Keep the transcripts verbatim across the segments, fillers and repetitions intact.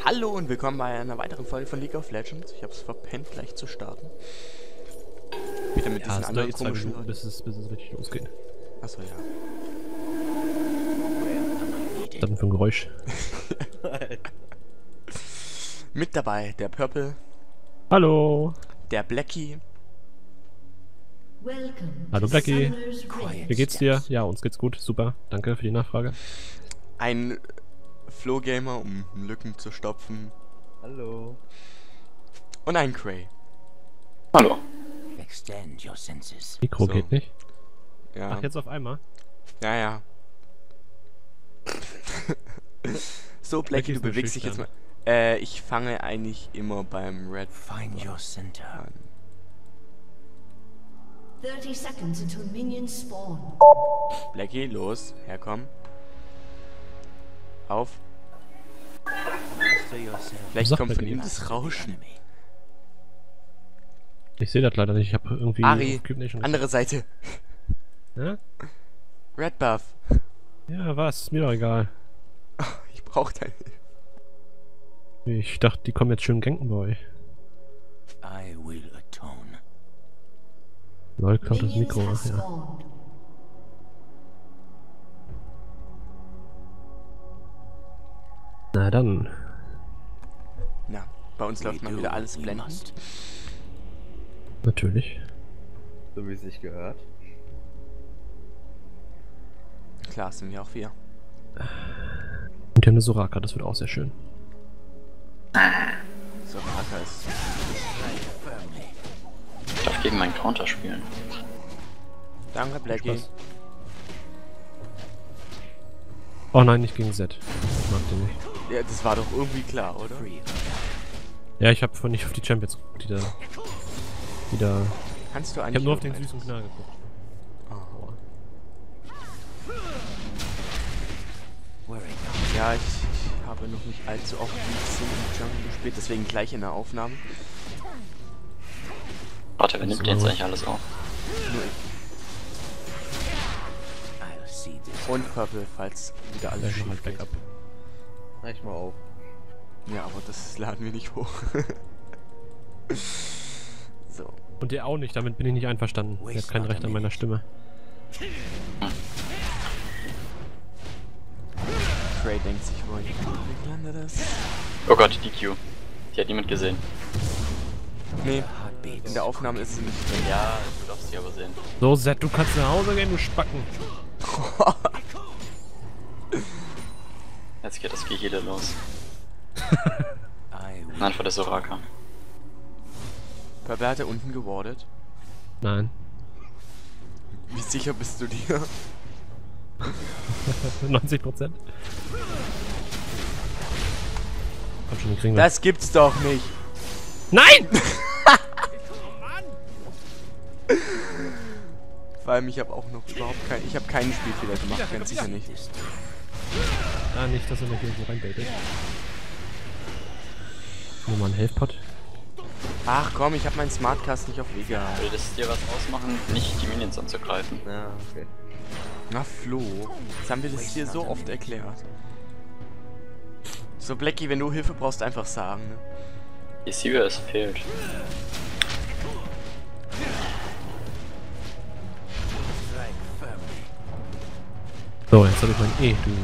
Hallo und willkommen bei einer weiteren Folge von League of Legends. Ich habe es verpennt, gleich zu starten. Wieder mit ja, diesen es anderen zwei komischen Minuten, bis es, bis es richtig losgeht. Achso, ja. Was ist das denn für ein Geräusch? Mit dabei der Purple, Hallo! der Blackie. Hallo Blackie! Wie geht's dir? Ja, uns geht's gut. Super. Danke für die Nachfrage. Ein Flo-Gamer, um Lücken zu stopfen. Hallo. Und ein Cray. Hallo. Mikro So. geht nicht. Ja. Ach, jetzt auf einmal? Ja, ja. So, Blackie, du ist nur bewegst dich jetzt mal. schüchtern. Äh, ich fange eigentlich immer beim Red Find your center. an. thirty seconds until minions spawn. Blackie, los, herkomm. Auf. Master yourself. Vielleicht Sagt kommt er von dir ihm nichts? das Rauschen. Ich sehe das leider nicht. Ich habe irgendwie Ari, auf Cube Nation andere Seite. ja? Red Buff. ja, was? Mir doch egal. Ich brauch deine Hilfe. Ich dachte, die kommen jetzt schön ganken bei euch. I will atone. Lol, klaut das Minions Mikro. have Ach ja. spawned. Na dann. Na, bei uns läuft mal wieder alles We blendend. must. Natürlich. So wie es sich gehört. Klar, sind wir auch wir. Und die haben eine Soraka, das wird auch sehr schön. So, Marker ist. Ich darf gegen meinen Counter spielen. Danke, Blackie. Spaß. Oh nein, nicht gegen Z. Ich mag den nicht. Ja, das war doch irgendwie klar, oder? Ja, ich habe von nicht auf die Champions geguckt, die da. Die da. Kannst du Ich eigentlich. habe nur auf den irgendwas- süßen Knall geguckt. Oh. Where it Ja, ich, ich habe noch nicht allzu oft die Szene im Jungle gespielt, deswegen gleich in der Aufnahme. Warte, wer nimmt So. jetzt eigentlich alles auf? Nur ich. I'll see this. Und Purple, falls wieder alles Ja, ich mach schief halt geht. Backup. Reich mal auf. Ja, aber das laden wir nicht hoch. So. Und der auch nicht, damit bin ich nicht einverstanden. Der hat kein Recht an meiner Stimme. Cray denkt sich wohl, wie landet das? Oh Gott, die Q. Die hat niemand gesehen. Nee, Heartbeats. in der Aufnahme ist sie nicht drin. Ja, du darfst sie aber sehen. So, Z, du kannst nach Hause gehen, du Spacken. Jetzt geht das Gehede los. I will. Nein, vor der Soraka. Purple hat er unten gewardet. Nein. Wie sicher bist du dir? neunzig Prozent. Komm schon, wir kriegen wir. Das gibt's doch nicht! Nein! Vor allem, ich habe auch noch überhaupt kein. Ich habe keinen Spielfehler gemacht, Wieder, ganz wieder. sicher nicht. Ah, nicht, dass er mich irgendwo reinbaitet. Nur mal ein Healthpot. Ach komm, ich habe meinen Smartcast nicht auf Vega. Würde das dir was ausmachen, nicht die Minions anzugreifen? Ja, okay. Na Flo, jetzt haben wir das hier so oft erklärt. So Blackie, wenn du Hilfe brauchst, einfach sagen, ne? Die Sivir fehlt. So, jetzt habe ich mein E, du.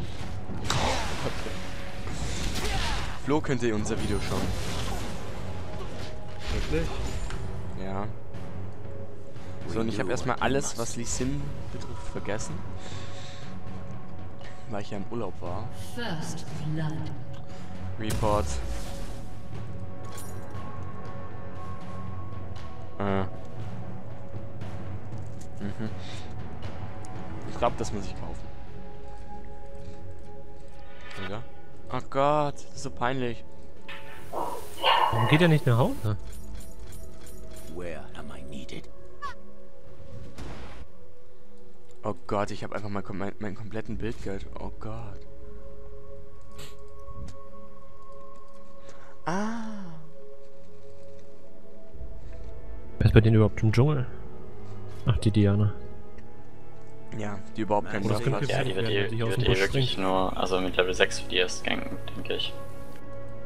Flo könnte unser Video schauen. Wirklich? Ja. So, und ich habe erstmal alles, was Lee Sin betrifft, vergessen. Weil ich ja im Urlaub war. First blood. Report. Äh. Mhm. Ich glaube, das muss ich kaufen. Oder? Oh Gott, das ist so peinlich. Warum geht er nicht nach Hause? Where am I needed? Oh Gott, ich habe einfach mal kom mein, meinen kompletten Bildgeld. Oh Gott. Ah. Wer ist bei denen überhaupt im Dschungel? Ach, die Diana. Ja, die überhaupt keinen Oh, das Buff könnte hat. Ja, gefährlich die wird werden, eh, wenn die die aus wird dem eh Busch wirklich springt. nur, also mit Level sechs für die erst ganken, denke ich.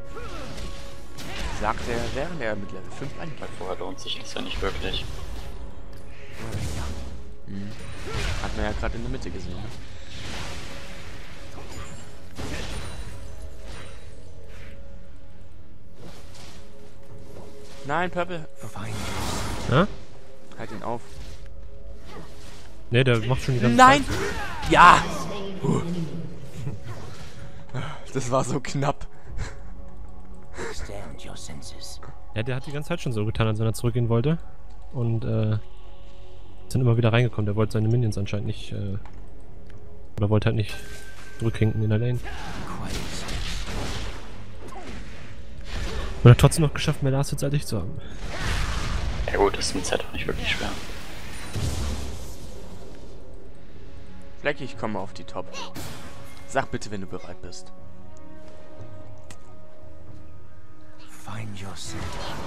Sagte er, während er mit Level fünf angreift. Vorher lohnt sich das ja nicht wirklich. Mhm. Hat man ja gerade in der Mitte gesehen. Ne? Nein, Purple. Ja? Halt ihn auf. Ne, der macht schon die ganze Nein! Zeit. Ja! Das war so knapp. Extend your senses. Ja, der hat die ganze Zeit schon so getan, als wenn er zurückgehen wollte. Und, äh, ist dann immer wieder reingekommen. Der wollte seine Minions anscheinend nicht, äh, oder wollte halt nicht zurückhinken in der Lane. Und hat trotzdem noch geschafft, mehr Last Hits als ich zu haben. Ja gut, das ist mit Z auch nicht wirklich schwer. Flecky, ich komme auf die Top. Sag bitte, wenn du bereit bist. Find your center.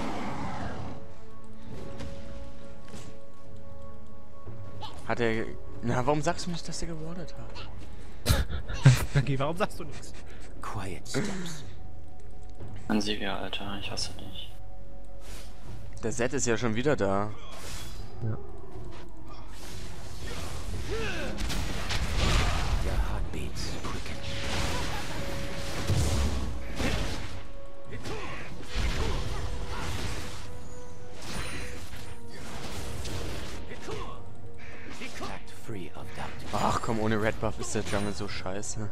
Hat er... Na, warum sagst du nicht, dass er gewardet hat? Okay, warum sagst du nichts? Quiet steps. Ansivia, Alter, ich hasse dich. Der Zed ist ja schon wieder da. Ja. Your heartbeats quicken. Act free of doubt. Ach komm, ohne Red Buff ist der Jungle so scheiße.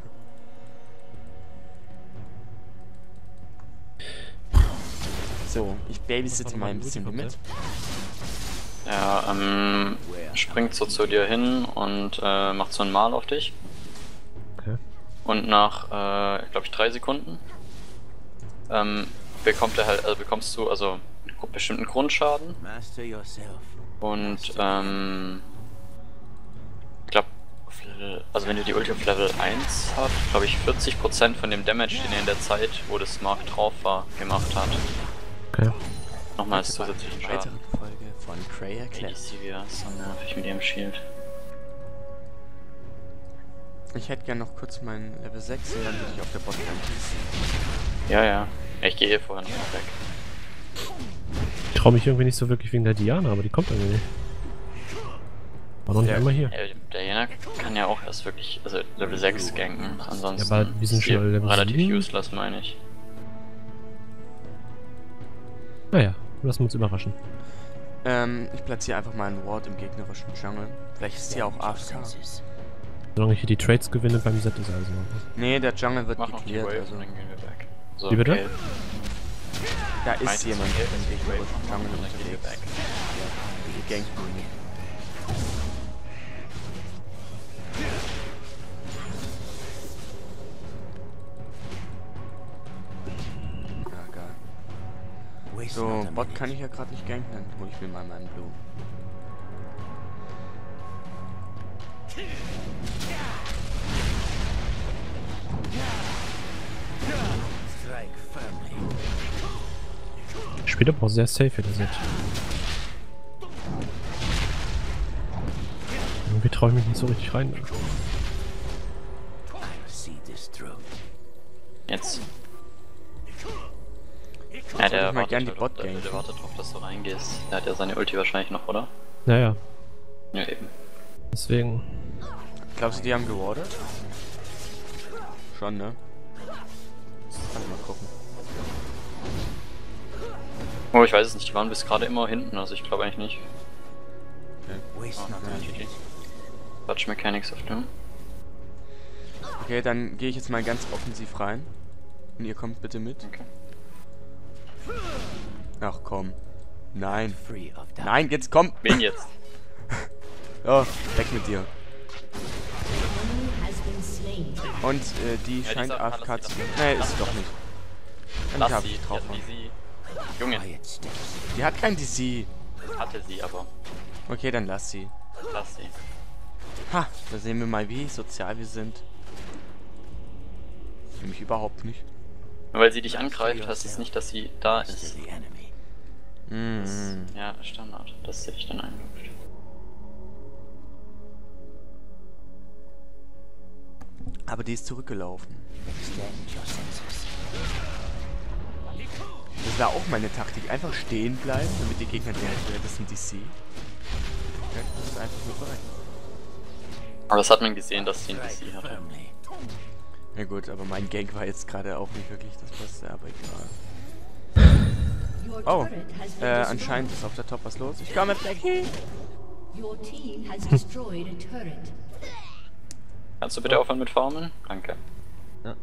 So, ich babysitte mal ein bisschen mit. Ja, ähm, springt so zu dir hin und äh, macht so ein Mal auf dich. Okay. Und nach, äh, glaube ich, drei Sekunden ähm, bekommt er halt, also bekommst du also einen bestimmten Grundschaden. Master yourself. Und ähm, ich glaube, also wenn du die Ulti auf Level eins hast, glaube ich vierzig Prozent von dem Damage, den er in der Zeit, wo das Mark drauf war, gemacht hat. Okay. Nochmal als zusätzlichen Weitere Schaden. Folge von Cray Die erklärt. Sivia ist so nervig mit ihrem Shield. Ich hätte gern noch kurz meinen Level sechs und dann würde ich auf der Botlane schießen. Ja, ja. Ich gehe hier vorher noch mal weg. Ich trau mich irgendwie nicht so wirklich wegen der Diana, aber die kommt irgendwie nicht. War noch nicht Ja. einmal hier. Ja, der Jena kann ja auch erst wirklich, also Level sechs ganken, ansonsten Ja, aber wir sind ist schon die Level relativ sieben. useless, meine ich. Naja, lassen wir uns überraschen. Ähm, ich platziere einfach mal einen Ward im gegnerischen Jungle. Vielleicht ist die auch A F K. Senses. Solange ich hier die Trades gewinne beim Set ist alles in Ordnung. Nee, der Jungle wird Mach noch die geklärt, Wave also und dann gehen wir weg. So, Wie bitte? okay. da ist Meistens jemand geht im es die Wave gegnerischen und Jungle dann gehen wir unterwegs. weg. Die ganken ihn. Ja, geil. Waste So, not a Bot minute. kann ich ja gerade nicht ganken, dann hole ich mir mal meinen Blue. Strike firmly. Spielt aber auch sehr safe hier, der Set. Irgendwie traue ich mich nicht so richtig rein. I'll see this through. Jetzt. Jetzt Ja, würde der ich mal gern wartet, die halt Bot auf, der, ganken. der wartet drauf, dass du reingehst. Der hat ja seine Ulti wahrscheinlich noch, oder? Naja, Ja, eben. deswegen. Glaubst du, die haben gewardet? Schon, ne? Kann ich mal gucken. Oh, ich weiß es nicht, die waren bis gerade immer hinten, also ich glaube eigentlich nicht. Waste not a ja, minute. Touch Mechanics auf dem. Okay, dann gehe ich jetzt mal ganz offensiv rein. Und ihr kommt bitte mit. Okay. Ach komm. Nein. Free of doubt. Nein, jetzt komm! Wen jetzt? Oh, weg mit dir. Enemy has been slain. Und äh, die Ja, die scheint sagt, A F lass K sie, zu lass sein. sie. Nee, Lass ist sie sie. doch nicht. Dann Lass hab sie, ich die drauf. hat die sie. Junge, Quiet steps. Die hat kein D C. hatte sie aber. Okay, dann lass sie. Lass sie. Ha, da sehen wir mal, wie sozial wir sind. Nämlich überhaupt nicht. Nur weil sie dich angreift, heißt es nicht, dass sie da Master ist. the enemy. Mhm. Ja, Standard. Das sehe ich dann einloggt. Aber die ist zurückgelaufen. Extend your senses. Das war auch meine Taktik. Einfach stehen bleiben, damit die Gegner denken, das sind die C. Ja, das ist einfach nur bereit. Aber das hat man gesehen, dass sie ein D C Strike hatte. firmly. Ja gut, aber mein Gank war jetzt gerade auch nicht wirklich das Beste, aber egal. Your Oh, turret has been äh, destroyed. anscheinend ist auf der Top was los. Ich komme, Blackie! Your team has destroyed a turret. Kannst du bitte aufhören mit Farmen? Danke. Ja.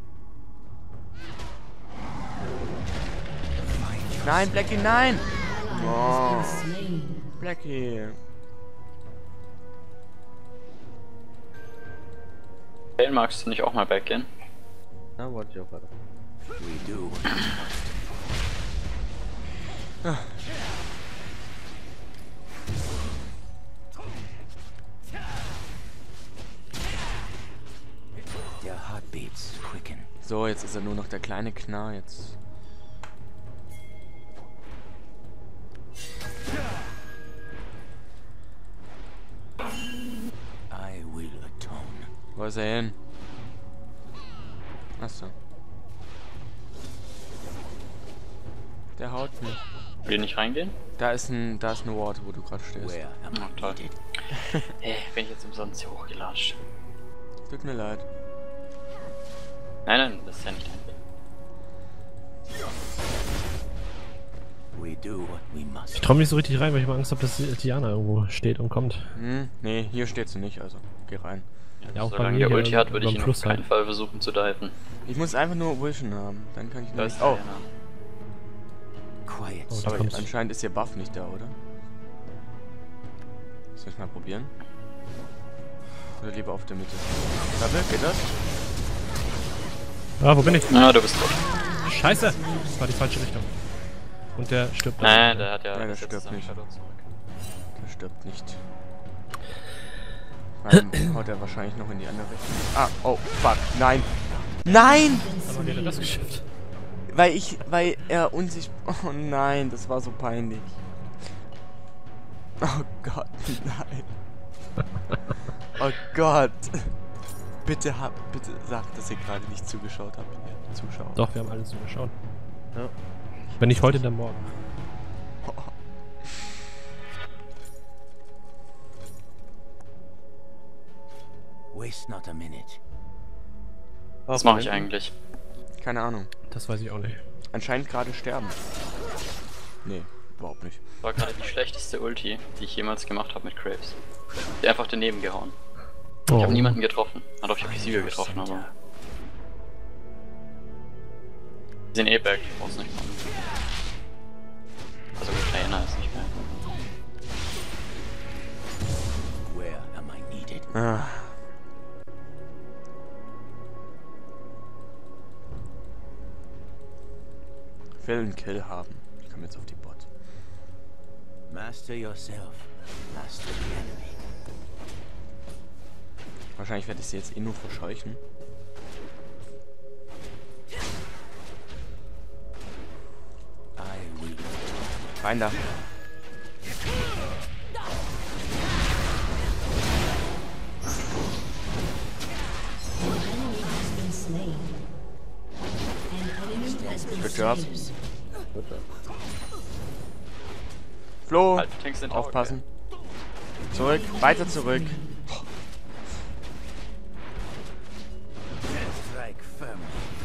Nein, Blackie, nein! Ally Oh. has been slain. Blackie. Hey, magst du nicht auch mal backgehen? Na, wollte ich auch weiter. We do what we must. Their heartbeats quicken. So, jetzt ist er nur noch der kleine Knarr, jetzt. I will atone. Wo ist er hin? Achso. Der haut mich. Will ihr nicht reingehen? Da ist ein, da ist eine Ward, wo du gerade stehst. Where am Ach, I toll. needed? Hey, bin ich jetzt umsonst hier hochgelatscht? Tut mir leid. Nein, nein, das ist ja nicht dein Bild. We do what we Ich must. trau mich nicht so richtig rein, weil ich immer Angst habe, dass Diana irgendwo steht und kommt. Hm, nee, hier steht sie nicht, also geh rein. Ja, auch bei Solange mir der hier Ulti hat, würde ich beim ihn Fluss auf keinen halt. Fall versuchen zu diven. Ich muss einfach nur Vision haben, dann kann ich Da nicht. ist Oh, Diana. Quiet. Oh, da aber kommt's. anscheinend ist ihr Buff nicht da, oder? Soll ich mal probieren? Oder lieber auf der Mitte? Double, geht das? Ah, wo bin ich? Na, du bist tot. Scheiße! Das war die falsche Richtung. Und der stirbt. Nein, der hat ja, Ja, der das jetzt stirbt seinen nicht. Shadow zurück. Der stirbt nicht. Dann haut er wahrscheinlich noch in die andere Richtung. Ah, oh, fuck, nein! Nein! Aber wie hat er das geschafft? Weil ich, weil er unsichtbar... Oh nein, das war so peinlich. Oh Gott, nein. Oh Gott. Bitte hab, bitte sagt, dass ihr gerade nicht zugeschaut habt, ihr Zuschauer. Doch, wir haben alle zugeschaut. Ja. Wenn nicht heute, dann morgen. Waste not a minute. Was mache ich eigentlich? Keine Ahnung. Das weiß ich auch nicht. Anscheinend gerade sterben. Nee, überhaupt nicht. Das war gerade die schlechteste Ulti, die ich jemals gemacht habe mit Graves. Die einfach daneben gehauen. Ich Oh. habe niemanden getroffen. Ah, doch, ich habe die Sieger getroffen, aber... Die sind eh back, ich brauch's nicht machen. Also gut, Diana ist nicht mehr. Where am I needed? Ah. Ich will einen Kill haben. Ich komme jetzt auf die Bot. Master yourself. Master the enemy. Wahrscheinlich werde ich sie jetzt eh nur verscheuchen. I will atone. Rein da. An enemy has been slain. An enemy has been Good job. slain. Flo, Halt, Tanks sind aufpassen. Zurück, weiter zurück. Strike firmly.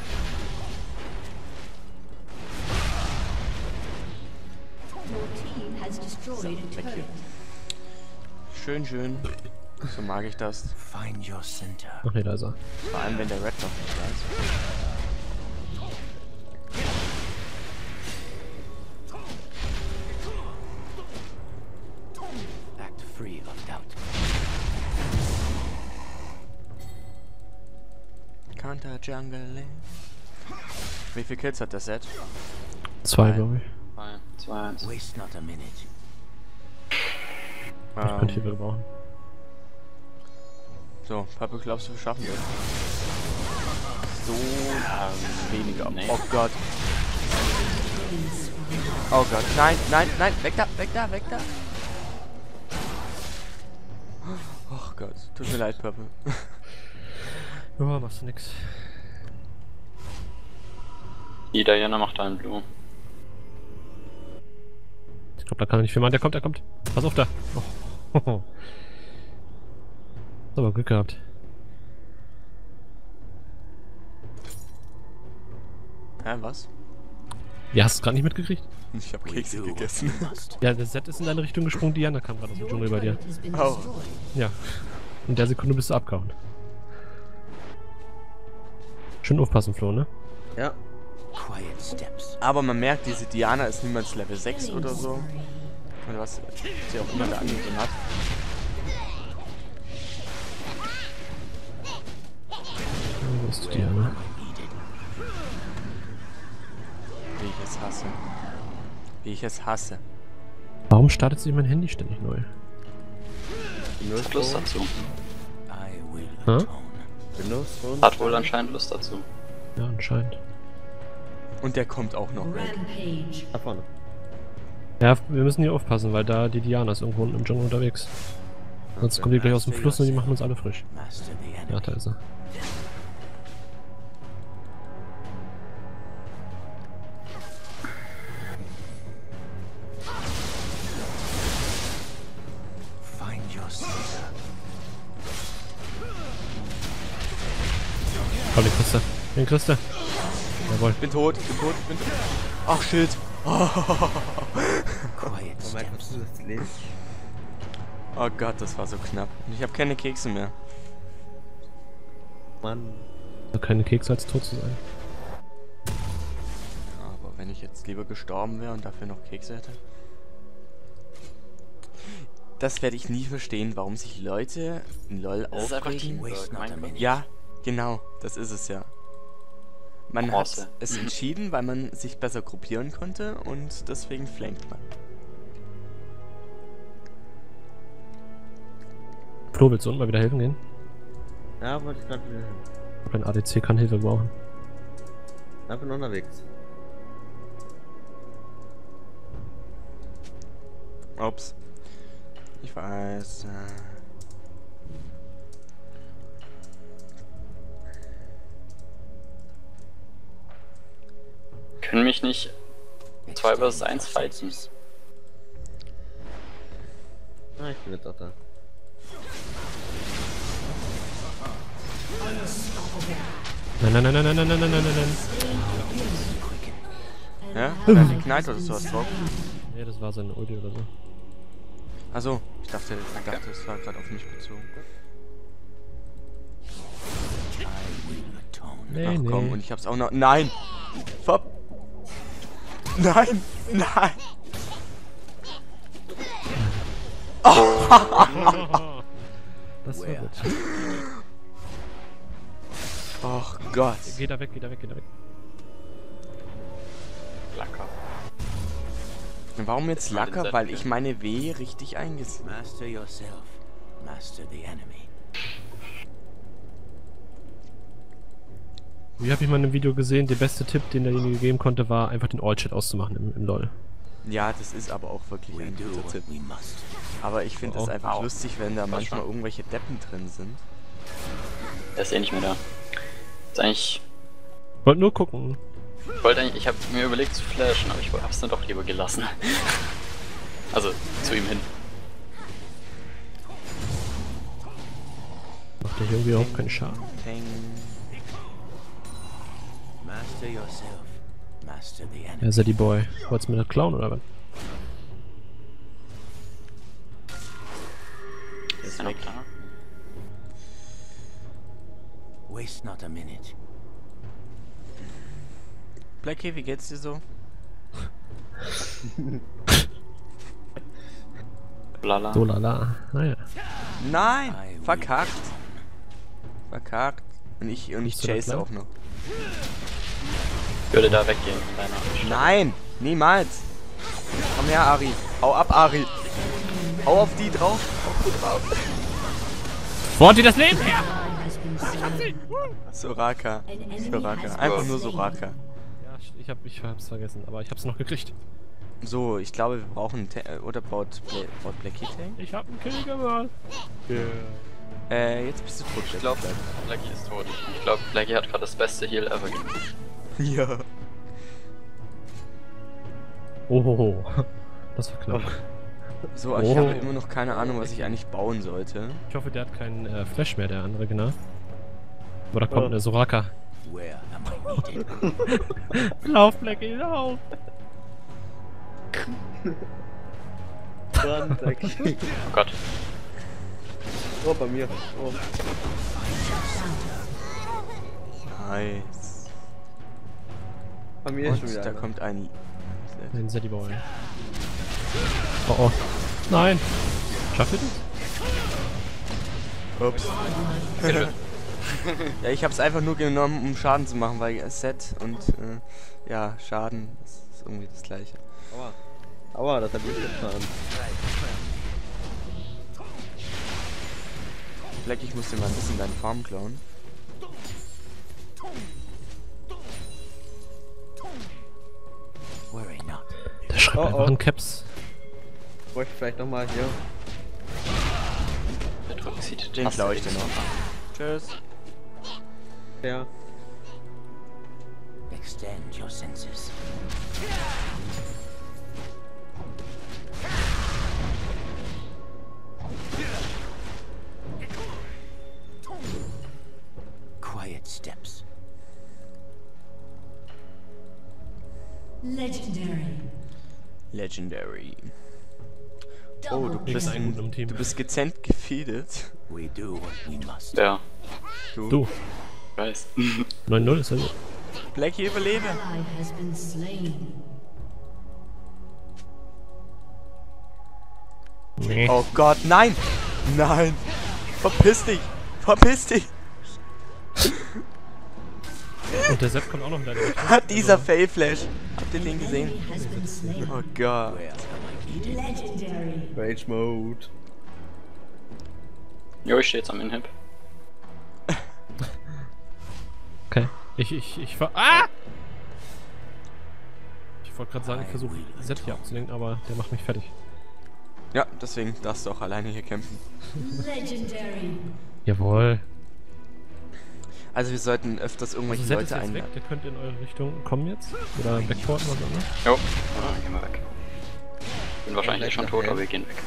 Your team has destroyed a weg hier. turret. Schön, schön. So mag ich das. Find your center. Ach nee, da ist er. Vor allem, wenn der Red noch nicht da ist. Act free of doubt. Counter Jungle. Wie viele Kills hat das Set? Zwei, Nein. glaube ich. zwei, eins. Waste not a minute. Ich könnte hier Ähm, gebrauchen. so, Purple, glaubst du, wir schaffen das? So weniger. nee. Oh Gott. Oh Gott. Nein, nein, nein. Weg da, weg da, weg da. Oh Gott. Tut mir leid, Purple. Ja, machst du nix. Die Diana macht da einen Blue. glaube, da kann er nicht viel machen. Der kommt, der kommt. Pass auf da. Oh. Hast aber Glück gehabt. Hä, was? Ja, hast du es gerade nicht mitgekriegt? Ich habe We Kekse do what gegessen. we must. Ja, der Set ist in deine Richtung gesprungen, Diana kam gerade aus dem Your Dschungel bei dir. turret has been Oh. destroyed. Ja. In der Sekunde bist du abgehauen. Schön aufpassen, Flo, ne? Ja. Quiet steps. Aber man merkt, diese Diana ist niemals Level sechs Killing oder so. spree. Oder was sie auch immer da angegeben hat. Wo ist die Diana? Wie ich es hasse. Wie ich es hasse. Warum startet sich mein Handy ständig neu? Hat Lust dazu. I will Huh? atone. Windows Phone. Hat wohl anscheinend Lust dazu. Ja, anscheinend. Und der kommt auch noch weg. Rampage. Da vorne. Ja, wir müssen hier aufpassen, weil da die Diana ist irgendwo unten im Dschungel unterwegs. Sonst kommt die gleich aus dem Fluss und die machen uns alle frisch. Master the enemy. Ja, da ist er. Find your center. Komm, den kriegst du. Den kriegst du. Jawohl. Ich bin tot, ich bin tot, ich bin tot. Ach, Schild. Quiet Oh mein Gott, steps. du das Leben. Oh Gott, das war so knapp. Und ich habe keine Kekse mehr. Mann. Keine Kekse als tot zu sein. Aber wenn ich jetzt lieber gestorben wäre und dafür noch Kekse hätte. Das werde ich nie verstehen, warum sich Leute in LoL Das ist einfach aufregen. Teamwork, Waste not a mein Gott. minute. Ja, genau, das ist es ja. Man Bronze. hat es entschieden, weil man sich besser gruppieren konnte und deswegen flankt man. Flo, willst du unten mal wieder helfen gehen? Ja, wollte ich gerade wieder hin. Ich glaube, ein A D C kann Hilfe brauchen. Ich bin unterwegs. Ups. Ich weiß. Äh Können mich nicht zwei versus eins fighten. Ah, ich bin jetzt auch da. Nein, nein, nein, nein, nein, nein, nein, nein, nein, nein. Ja? Hat er geknallt oder sowas drauf? Nee, das war seine Ulti oder so. Achso, ich dachte, ich dachte, es war gerade auf mich bezogen. I will atone. Nee, Ach nee. komm, und ich hab's auch noch. Nein! Ver Nein! Nein! Das war Where? gut. Och Gott. Geht da weg, geht da weg, geht da weg. Lacker. Warum jetzt Mal den Lacker? Set Weil hier. ich meine W richtig eingesetzt. Master yourself. Master the enemy. Wie habe ich mal in einem Video gesehen, der beste Tipp, den derjenige geben konnte, war einfach den All-Chat auszumachen im, im LoL. Ja, das ist aber auch wirklich We ein do guter what Tipp. we must. Aber ich finde es Auch. einfach Au. lustig, wenn da War manchmal schon. irgendwelche Deppen drin sind. Der ist eh nicht mehr da. Ist eigentlich. Wollte nur gucken. Ich wollte eigentlich. Ich habe mir überlegt zu flashen, aber ich hab's dann doch lieber gelassen. Also, zu ihm hin. Macht der hier irgendwie auch keinen Schaden. Peng. Master yourself. Master the enemy. Ja, Sadie Boy. Wollt's mir das klauen oder was? Ist er noch da? Waste not a minute. Blackie, wie geht's dir so? Lala. So lala. Naja. Nein! I will Verkackt! atone. Verkackt. Und ich, und ich Bist du da chase klar? auch noch. Ich würde da weggehen in deiner Stadt. Nein! Niemals! Komm her, Ari. Hau ab, Ari. Hau auf die drauf. Auf die drauf. Wo dir das Leben her? Has been slain. Soraka. An enemy Soraka. has Einfach been nur slain. Soraka. Ja, ich hab, ich hab's vergessen, aber ich hab's noch gekriegt. So, ich glaube, wir brauchen... Ta äh, oder baut, Bla baut Blackie Tank? Ich hab einen Kill gemacht. Äh, jetzt bist du tot. Ich glaube, Blackie ist tot. Ich glaube, Blackie hat gerade das beste Heal ever gegeben. Ja. Ohoho. das war knapp. So, ich Oh. habe immer noch keine Ahnung, was ich eigentlich bauen sollte. Ich hoffe, der hat keinen äh, Flash mehr, der andere, genau. Aber da kommt Oh. eine Soraka. Where am I needed? Lauf, Blackie, lauf! Run, Blackie. Oh Gott. Oh, bei mir. Oh. Nice. Bei mir ist schon Und wieder da einer. kommt ein... Nein, Sadie Boy. Oh oh. Nein! Schafft ihr das? Ups. Ja, ich habe es einfach nur genommen, um Schaden zu machen, weil Set und äh, ja, Schaden ist irgendwie das gleiche. Aua. Aua, das hat mich getan. Black, ich muss dir mal ein bisschen deine Farm klauen. Worry not. Der schreibt Oh, einfach oh. in Caps. Wollte ich vielleicht nochmal hier. Der drückt sieht Den Taste klaue ich dir X. noch. Tschüss. Ja. Extend your senses. Quiet steps. Legendary. Legendary. Oh, du Double bist, einen guten im Team. du bist gezent gefeedet. We do what we must. Ja, Du, weiß. neun null ist er. Blackie, überlebe. ally has been slain. Nee. Oh Gott, nein! Nein! Verpiss dich! Verpiss dich! Und der Sepp kommt auch noch in deine Richtung. Hat dieser Also, Fail-Flash. Habt ihr den gesehen? Enemy has been slain. Oh Gott. Where am I needed? Legendary. Rage Mode. Jo, ich stehe jetzt am Inhib. okay. Ich, ich, ich ver... Ah! Ich wollte gerade sagen, ich versuche Sepp hier abzulenken, aber der macht mich fertig. Ja, deswegen darfst du auch alleine hier kämpfen. Legendary. Jawohl. Also wir sollten öfters Also irgendwelche Sepp ist Leute jetzt weg, einladen. der könnte in eure Richtung kommen jetzt. Oder backporten oder so, ne? Jo, ah, gehen wir weg. Bin wahrscheinlich eh schon tot, aber wir gehen weg.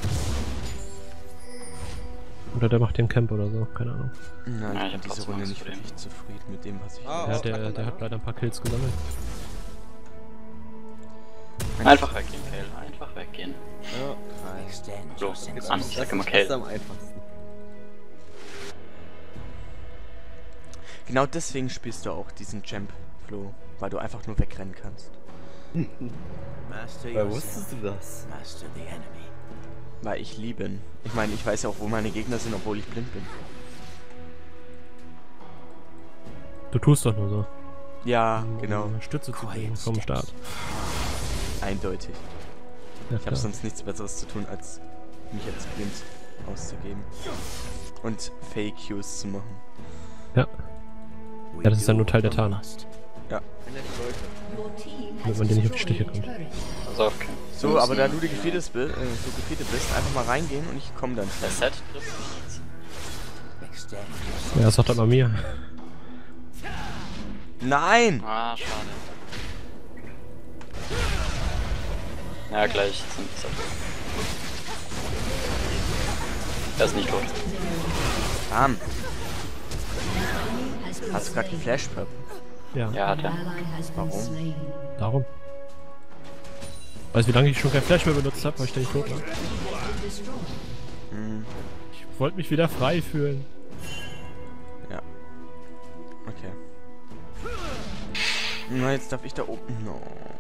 Oder der macht den Camp oder so, keine Ahnung. Nein, Ja, ich ich bin hab diese trotzdem Runde Angst nicht vor dem. wirklich zufrieden mit dem, was ich... Ah, Ja, oh, der, der hat leider ein paar Kills gesammelt. Einfach weggehen, Kale. Einfach weggehen. Ja. Extend So, your jetzt senses. an. Ich sag immer Das Kale. ist am einfachsten. Genau deswegen spielst du auch diesen Champ, Flo. Weil du einfach nur wegrennen kannst. Master Woher yourself. wusstest du das? Master the enemy. Weil ich liebe ihn. Ich meine, ich weiß ja auch, wo meine Gegner sind, obwohl ich blind bin. Du tust doch nur so. Ja, genau. Um Stütze zu kriegen vom Start. Eindeutig. Ja, Ich habe klar. sonst nichts Besseres zu tun, als mich als blind auszugeben. Und Fake-Use zu machen. Ja, We Ja, das ist dann do nur Teil der what we Tarnung. must. Nette Leute. Your team Damit has man dir nicht auf die Stiche destroyed a kommt. turret. Also okay. So, Wir aber müssen- da du die gefeedet bist, äh, so gefeedet bist, einfach mal reingehen und ich komme dann Der schnell. Set trifft nichts. Extend your senses. Ja, das sagt mal mir. Nein! Ah, schade. Ja, gleich sind es Er ist nicht tot. Bam! Has been Hast du gerade slain. geflasht, Pep? Ja, Ja, hat An er. ally has been Warum? slain. darum. Weißt du, wie lange ich schon kein Flash mehr benutzt habe, weil ich ständig tot war? Destroyed. Hm, Ich wollte mich wieder frei fühlen. ja. Okay. Na, jetzt darf ich da oben. No.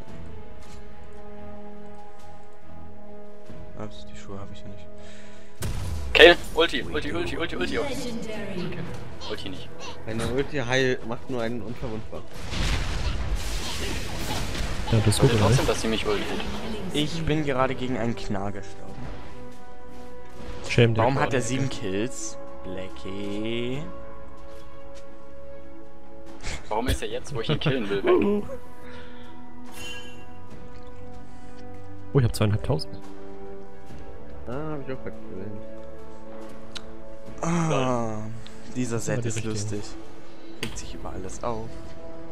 Ups, die Schuhe habe ich ja nicht. Kale, Ulti, Ulti, Ulti, Ulti, Ulti. Okay, Legendary. Ulti nicht. Eine Ulti Heil macht nur einen unverwundbar. Ja, das ist Ich gut, wollte oder? trotzdem, dass sie mich ultet. Ich bin gerade gegen einen Knarr gestorben. Schäm dich. Warum hat er sieben Kills? Blackie. Warum ist er jetzt, wo ich ihn killen will, weg? Oh, ich hab zweieinhalbtausend. Ah, hab ich auch gerade gesehen. Ah, dieser Das ist immer Set die ist richtige. lustig. Regt sich über alles auf.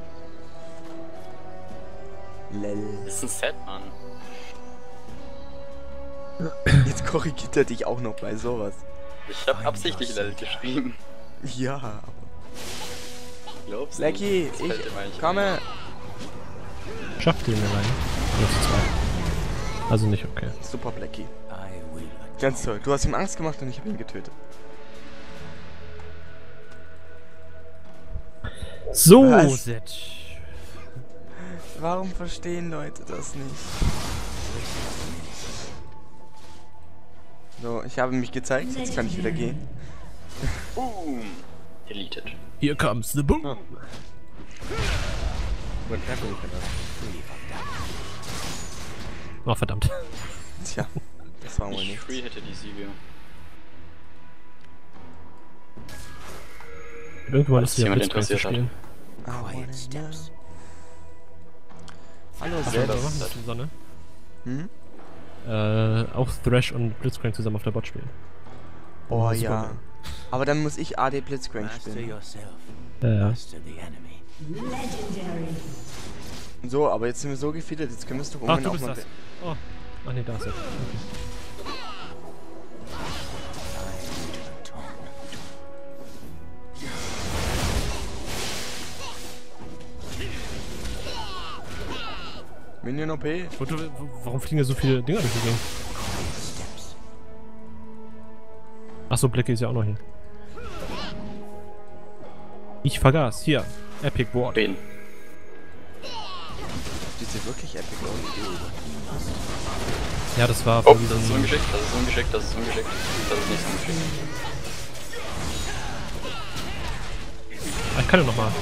Lel. Das ist ein Set, Mann. Jetzt korrigiert er dich auch noch bei sowas. Ich hab absichtlich L geschrieben. Ja, aber... Glaubst du? Blackie, Das fällt ich ihm eigentlich komme. Schafft ihr mir rein? Nur zu zweit. Also nicht okay. Super, Blackie. I will Ganz toll. Du hast ihm Angst gemacht und ich habe ihn getötet. So, Was? Setch. Warum verstehen Leute das nicht? So, ich habe mich gezeigt. Jetzt kann ich wieder gehen. Boom! Deleted. Here comes the boom. Oh. Übertreffen nicht das. Oh, verdammt. Tja, das war wohl Ich nicht. free hätte die Siege. Irgendwann Falls ist wieder jemand Blitzcrank zu interessiert hat. spielen. I wanna quiet steps. Hallo, Ach, wir machen Setz. das in Sonne. Hm? Äh, auch Thrash und Blitzcrank zusammen auf der Bot spielen. Oh Das ist ja. super. Aber dann muss ich A D Blitzcrank Master spielen. yourself. Ja, ja. Master the enemy. Legendary. So, aber jetzt sind wir so gefeedet, jetzt können wir es doch Ach, irgendwann du auch bist mal... das. Oh. Ach nee, da ist er. Okay. Minion O P? Und du, warum fliegen hier so viele Dinger durch die Gegend? Steps. Achso, Blackie ist ja auch noch hier. Ich vergaß. Hier. Epic Ward. Wen? Die sind wirklich epic aus. Ja, das war Oh, von das ist diesem... ungeschickt, das ist ungeschickt, das ist ungeschickt. Das ist nicht so ungeschickt. Ah, ich kann ja nochmal.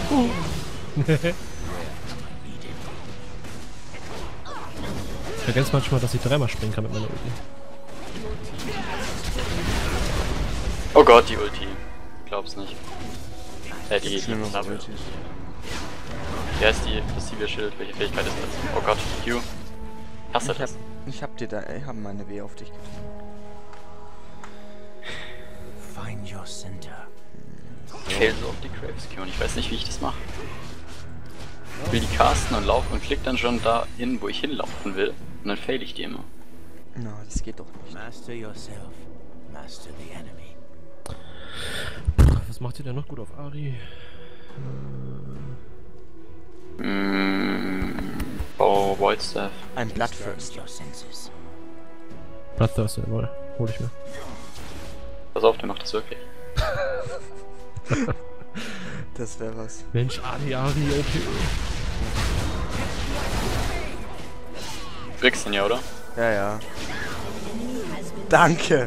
Ich vergesse manchmal, dass ich dreimal springen kann mit meiner Ulti. Oh Gott, die Ulti. Glaub's nicht. Äh, die, die Schlimmer Knappe. Ulti. Wer ist die passive Schild? Welche Fähigkeit ist das? Oh Gott, Q. Hast du Ich hab, das? ich hab dir da, ich hab meine W auf dich getan. Find your center. Ich fail so auf die Graves Q und ich weiß nicht, wie ich das mache. Ich will die casten und laufen und klick dann schon dahin, wo ich hinlaufen will. Und dann fail ich die immer. Na, das geht doch nicht. Master yourself. Master the enemy. Was macht ihr denn noch gut auf Ari? Mmh. Oh, Void Staff. Ein Extend Bloodthirst. your senses. Bloodthirster, jawohl. Hol ich mir. Pass auf, der macht das wirklich. Das wäre was. Mensch, Ari, Ari, O P. Kriegst ihn ja, oder? Ja, ja. Danke!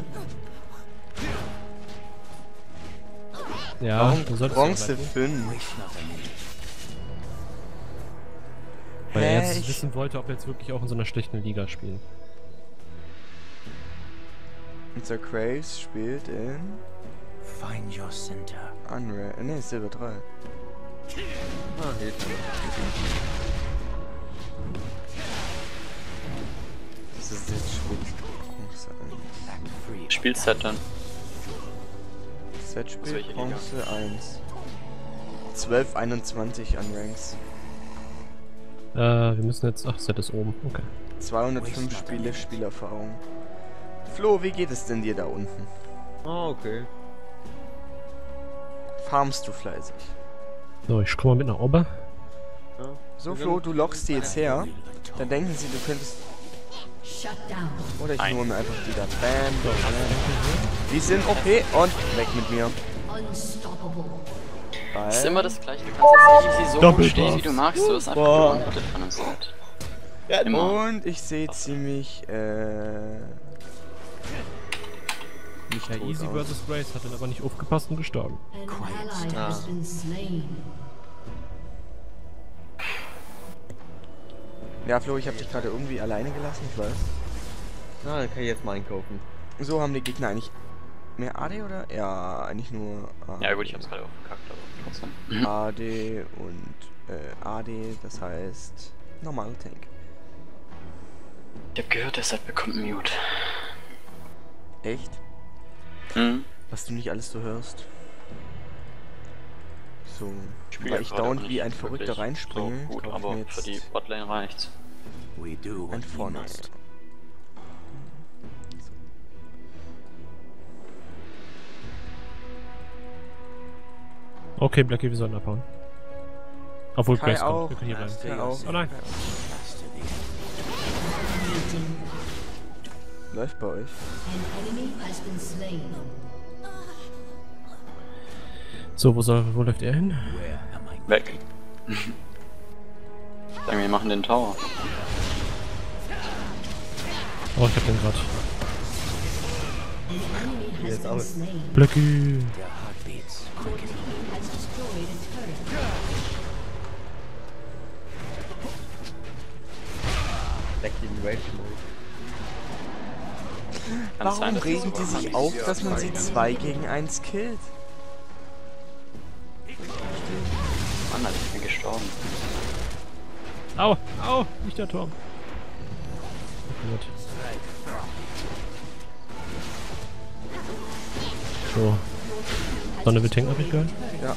Ja, Warum du solltest Bronze ja bleiben. fünf? Wish not a minute. Weil er Hä, jetzt ich- wissen wollte, ob wir jetzt wirklich auch in so einer schlechten Liga spielen. Unser Graves spielt in Find your center. Unreal. Ne, Silber drei. Ah, hilft mir. Das ist jetzt spielt Bronze eins. Act free. of Spielset dann. Set Aus spielt welcher Liga? Bronze eins. zwölf einundzwanzig an Ranks. Äh, wir müssen jetzt... Ach, Set ist oben. Okay. zweihundertfünf Spiele Spielerfahrung. Flo, wie geht es denn dir da unten? Ah, okay. Farmst du fleißig? So, ich komme mal mit nach oben. Ja. So, Flo, du lockst die jetzt her. Dann denken sie, du könntest... Shut down. Oder ich Nein. hole mir einfach die da. Bam, bam. Die sind O P und weg mit mir. Unstoppable. Das ist Weil... immer das gleiche. Du kannst das easy so Doppelbuff. rumstehen, wie du magst. Du hast einfach Boah. gewandt von einem Set. Immer. Und ich sehe ziemlich, äh... nicht Ja, tot Easy aus. versus Grace hat dann aber nicht aufgepasst und gestorben. An Quiet. ally has been slain. Ja, Flo, ich habe dich gerade irgendwie alleine gelassen, ich weiß. Na, dann kann ich jetzt mal einkaufen. So haben die Gegner eigentlich mehr A D oder? Ja, eigentlich nur A D. Ja gut, ich hab's gerade aufgekackt, aber trotzdem. A D und äh, A D, das heißt normaler Tank. Ich hab gehört, der Set bekommt einen Mute. Echt? Hm? Was du nicht alles so hörst. So, spiel weil ja ich gerade dauernd auch wie nicht ein Verrückter wirklich reinspringe, So gut, kauf ich aber mir für die jetzt Botlane reicht's. We do ein what we vorne. must. Okay, Blackie, wir sollten abhauen. Obwohl Kai Grace auch. kommt, wir können hier bleiben. Kai auch. Oh nein. Master the enemy. Läuft bei euch. An enemy has been slain. So, wo soll, wo läuft er hin? Where am I? Weg. Sagen wir machen den Tower. Oh, ich hab den grad. An enemy has Jetzt been auch. slain. Blackie! Their heartbeats Your quicken. team has destroyed a turret. Back in Rage Mode. Kann Warum sein, dass regen das die so sich ist. auf, dass man sie zwei gegen eins killt? Mann, Alter, ich bin gestorben. Au! Au! Nicht der Turm! Okay, gut. So. Sonne wird tanken, hab ich gehört. Ja.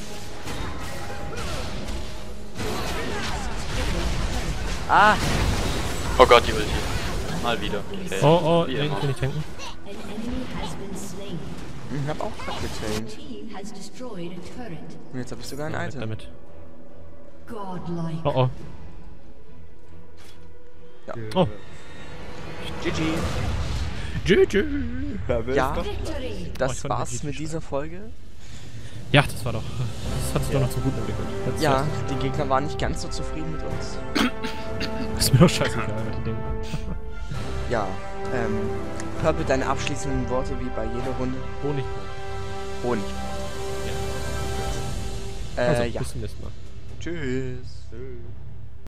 Ah! Oh Gott, die Ulti. Mal wieder. Okay. Oh, oh, Wie nee, immer. ich will nicht tanken. An enemy has been slain. Ich hab auch gerade gechanged. Team has destroyed a turret. Und jetzt hab ich sogar ein Weg Item. damit. Godlike. Oh, oh. Ja. Oh. G G. G G! Ja, Victory. Oh, das ich konnte war's nicht mit schreiben. dieser Folge. Ja, das war doch. Das hat sich doch noch so gut entwickelt. Jetzt Ja, die Gegner waren nicht ganz so zufrieden mit uns. Ist mir doch scheißegal, was die denken. Ja, ähm, Purple, deine abschließenden Worte wie bei jeder Runde. Honigbrot. Honig. Ja. Äh, Also, ja. bis zum nächsten Mal. Tschüss. Tschüss.